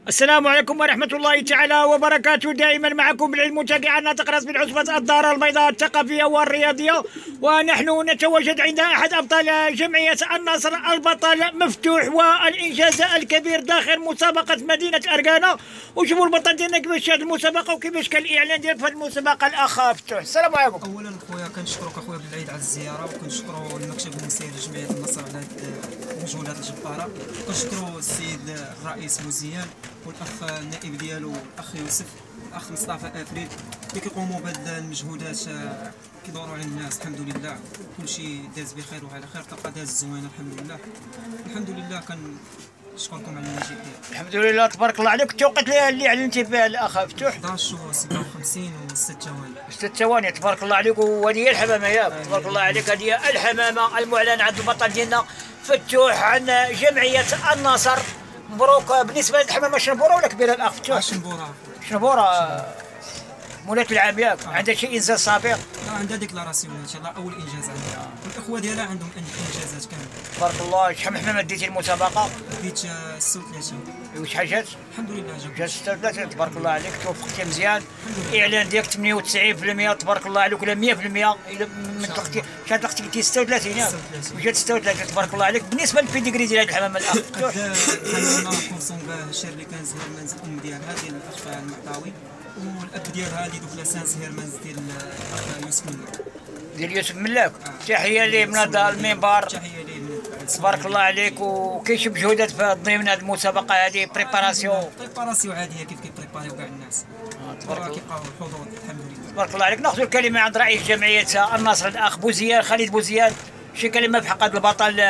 السلام عليكم ورحمة الله تعالى وبركاته. دائما معكم بالعلم متابعا ناطق راس بن عصبة الدار البيضاء الثقافية والرياضية، ونحن نتواجد عند أحد أبطال جمعية النصر، البطل مفتوح والإنجاز الكبير داخل مسابقة مدينة أركانة. وشوفوا البطل ديالنا كيفاش شاد المسابقة وكيفاش كان الإعلان ديال في هذه المسابقة. الأخ مفتوح، السلام عليكم. اولا خويا كنشكرك اخويا بالعيد على الزياره، وكنشكروا المكتب النسائي لجمعيه النصر على هذه المجهودات الجباره، وكنشكروا السيد الرئيس مزيان والاخ النائب ديالو الاخ يوسف والاخ مصطفى افريد اللي كيقوموا بهذه المجهودات، كيدوروا على الناس. الحمد لله كلشي داز بخير وعلى خير، طلقه داز زوينه الحمد لله. الحمد لله كنشكركم على المجيء ديالكم. الحمد لله تبارك الله عليك. التوقيت اللي اعلنتي فيه الأخ مفتوح 11 و 56 و 6 ثواني. 6 ثواني. تبارك الله عليك. وهذه هي الحمامه ياك، تبارك الله عليك. هذه هي الحمامه المعلن عند البطل ديالنا فتوح عن جمعيه النصر. مبروك. بالنسبه للحمامه شنبوره ولا كبيره الاخ فتوح؟ شنبوره. شنبوره مولاة العام ياك. عندها شي انجاز سابق؟ عندها ديكلاراسيون ان شاء الله، اول انجاز عندها، والاخوه ديالها عندهم انجازات كامله. تبارك الله. شحال من حمامه ديتي المسابقه؟ ديت 36. وشحال جات؟ الحمد لله جات 36. تبارك الله عليك، توفقتي مزيان. الاعلان ديالك 98%. تبارك الله عليك، ولا 100%. الا من طلقتي شحال طلقتي قلتي 36 ياك؟ وجات 36. تبارك الله عليك. بالنسبه للبيديغري ديال هذه الحمامه الاخ فتوح؟ الحمامه كونسون باه شاري كان زهير منزل الام ديالها ديال الاخ المعطاوي، والاب ديالها اللي دوك لسان زهير منزل ديال الاخ يوسف ملاك. ديال يوسف ملاك. تحيه ليه من هذا المنبر. تحيه ليه من تبارك الله عليك. وكاين شي مجهودات في ضمن هذه المسابقه هذه؟ بريباراسيون عاديه كيف كيبريباريو كاع الناس. تبارك الله. كيبقاو الحضور الحمد لله. تبارك الله عليك. ناخذ الكلمه عند رئيس جمعيه النصر الاخ بوزيان، خالد بوزيان. شي كلمه في حق هذا البطل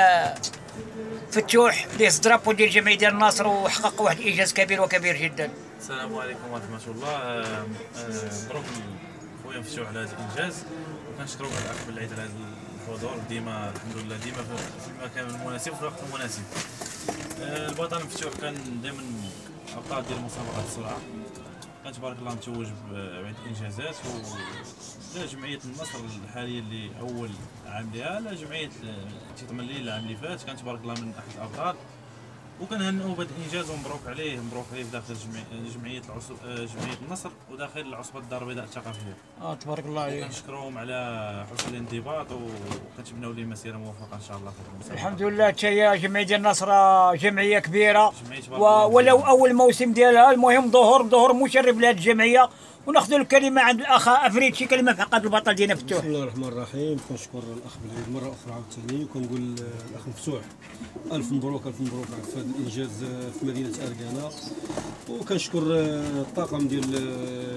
فتوح اللي درابو ديال الجمعيه ديال النصر وحقق واحد الانجاز كبير وكبير جدا. السلام عليكم ورحمة الله. مبروك خويا مفتوح على هذا الإنجاز، وكنشكروك الأخ بالعيد على هذا الحضور. ديما الحمد لله ديما في المكان المناسب وفي الوقت المناسب. البطل مفتوح كان دائما أبطال ديال مسابقات السرعة، كان تبارك الله متوج بعدة إنجازات. لا جمعية النصر الحالية اللي أول عام لها، لا جمعية تيتملي العام اللي فات، كان تبارك الله من أحد الأبطال، وكنهنئوا بهذا الانجاز ومبروك عليه. مبروك عليه داخل جمعيه النصر وداخل العصبه الدار البيضاء الثقافيه. تبارك الله عليك. كنشكرهم على حسن الانضباط، وكنتمناو ليه مسيره موفقه ان شاء الله في المسابقه. الحمد لله. حتى هي جمعيه ديال النصر جمعيه كبيره، ولو اول موسم ديالها. المهم ظهور مشرف لهذه الجمعيه. وناخذ الكلمه عند الاخ افريد، شي كلمه في حق البطل ديالنا فتوح. بسم الله الرحمن الرحيم. كنشكر الاخ بالعيد مره اخرى عاوتاني، وكنقول الاخ مفتوح الف مبروك الف مبروك على هذا الانجاز في مدينه أركانة. وكنشكر الطاقم ديال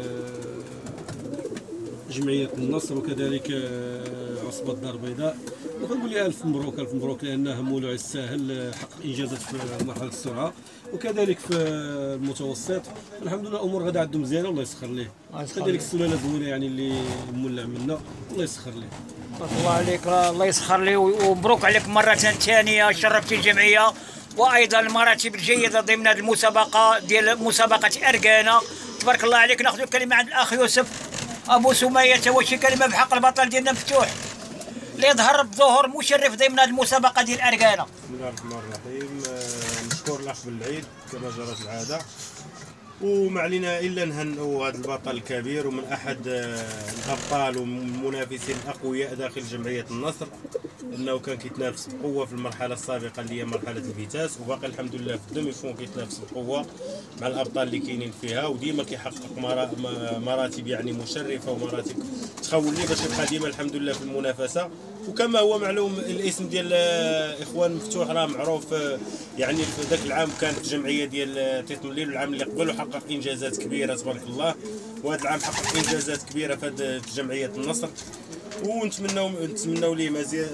جمعيه النصر وكذلك عصبه الدار البيضاء، وكنقول لها الف مبروك الف مبروك، لانه مولع الساهل حقق انجازات في مرحله السرعه وكذلك في المتوسط. الحمد لله الامور غادا عندهم مزيانه، الله يسخر ليه. كذلك السلاله زوينه يعني اللي مولع منا، الله يسخر ليه. بارك الله عليك. الله يسخر ليه. ومبروك عليك مره ثانيه، شرفتي الجمعيه. وايضا المراتب الجيده ضمن هذه المسابقه ديال مسابقه أركانة. تبارك الله عليك. ناخذ الكلمه عند الاخ يوسف ابو سميه. واش شي كلمه بحق البطل ديالنا مفتوح اللي ظهر بظهور مشرف ضمن هذه المسابقه ديال أركانة؟ بسم الله الرحمن الرحيم. نشكر الاخ بالعيد كما جرت العاده، وما علينا الا نهنئوا هذا البطل الكبير ومن احد الابطال والمنافسين الاقوياء داخل جمعيه النصر، انه كان كيتنافس بقوه في المرحله السابقه اللي هي مرحله الفيتاس، وباقي الحمد لله في الدومي فون كيتنافس بقوه مع الابطال اللي كاينين فيها، وديما كيحقق مراتب يعني مشرفه ومراتب تخول ليه باش يبقى ديما الحمد لله في المنافسه. وكما هو معلوم الاسم ديال اخوان مفتوح راه معروف، يعني في ذاك العام كانت الجمعيه ديال تيتمليل، والعام اللي قبل وحقق انجازات كبيره تبارك الله، وهذا العام حقق انجازات كبيره في جمعيه النصر. ونتمنوا ليه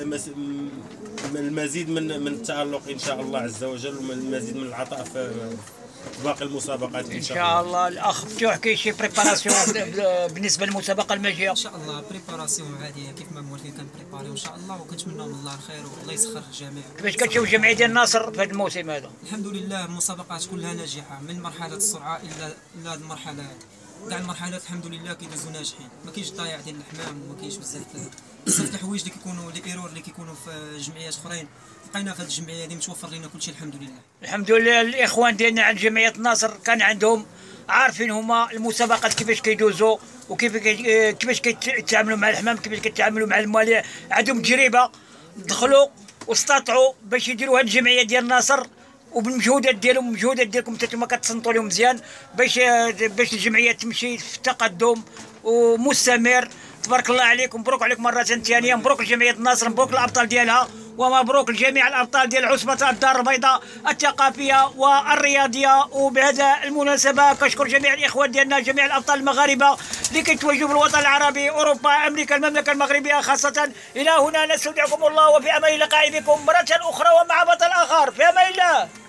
المزيد من التألق ان شاء الله عز وجل، والمزيد من العطاء في باقي المسابقات ان شاء الله. الاخ فتوح كاين شي بريباراسيون بالنسبه للمسابقه الماجيه؟ ان شاء الله بريباراسيون عاديه كيف ما موالفين كنبريباريو ان شاء الله، وكنتمنوا من الله الخير والله يسخر الجميع. كيفاش كتشوف الجمعيه ديال النصر في هذا الموسم هذا؟ الحمد لله المسابقات كلها ناجحه من مرحله السرعه الى المرحله هذه. كاع المرحلات الحمد لله كيدوزو ناجحين، ما كاينش ضياع ديال الحمام وما كاينش بزاف الحوايج اللي كيكونوا لي ايرور اللي كيكونوا في جمعيات اخرين، لقينا في هذه الجمعيه هذه متوفر لنا كلشي الحمد لله. الحمد لله الاخوان ديالنا عند جمعيه الناصر كان عندهم عارفين هما المسابقات كيفاش كيدوزوا كيفاش كيتعاملوا مع الحمام، كيفاش كيتعاملوا مع المواليع، عندهم تجربه دخلوا واستطاعوا باش يديروا هذه الجمعيه ديال الناصر، وبالمجهودات ديالهم المجهودات ديالكم انتما كتصنتوا لهم مزيان باش الجمعيه تمشي في تقدم ومستمر. تبارك الله عليكم، مبروك عليكم مره ثانيه، مبروك لجمعيه الناصر، مبروك الابطال ديالها، ومبروك لجميع الابطال ديال عصبه الدار البيضاء الثقافيه والرياضيه. وبهذا المناسبه كنشكر جميع الاخوان ديالنا، جميع الابطال المغاربه اللي كيتواجدوا في الوطن العربي، اوروبا، امريكا، المملكه المغربيه خاصه. الى هنا نستودعكم الله، وفي امان لقاء بكم مره اخرى ومع بطل اخر، في امان الله.